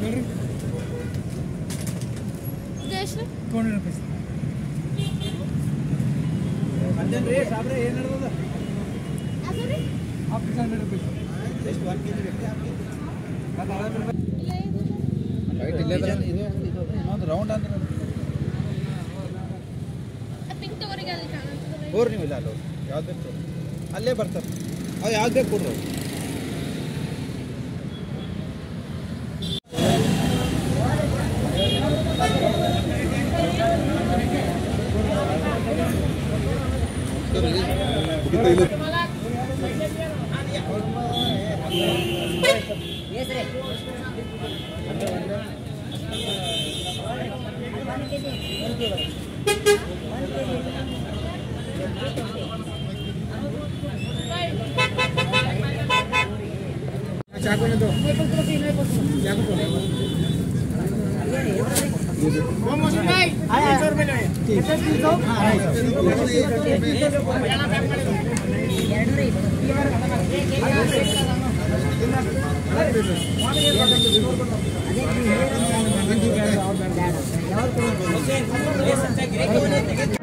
200 rupees. Anjan rate sabre ಏನು ನಡೆದದ? ಅದರಿ? Up to 100 rupees. Just 1 kg ಬೇಕು आपके. ರೈಟ್ ಇಲ್ಲೇ ಇದು ಇನ್ನೊಂದು ರೌಂಡ್ ಅಂದ್ರೆ ಪಿಂಕ್ ತಗೋರಿ ಅಲ್ಲಿ ಕಾಣುತ್ತೆ. ಹೋರ್ ನೀವು ಇಲ್ಲ ಅಲ್ಲೋ ಯಾವ್ದು ಬೇಕು ಅಲ್ಲೇ ಬರ್ತಾರೆ ಅವು ಯಾವ್ದು ಬೇಕು ಕೊಡ್ರಿ चाकू में दो चाकू तो वो मौसम भाई 300 रुपए ले कितने 300 हां 200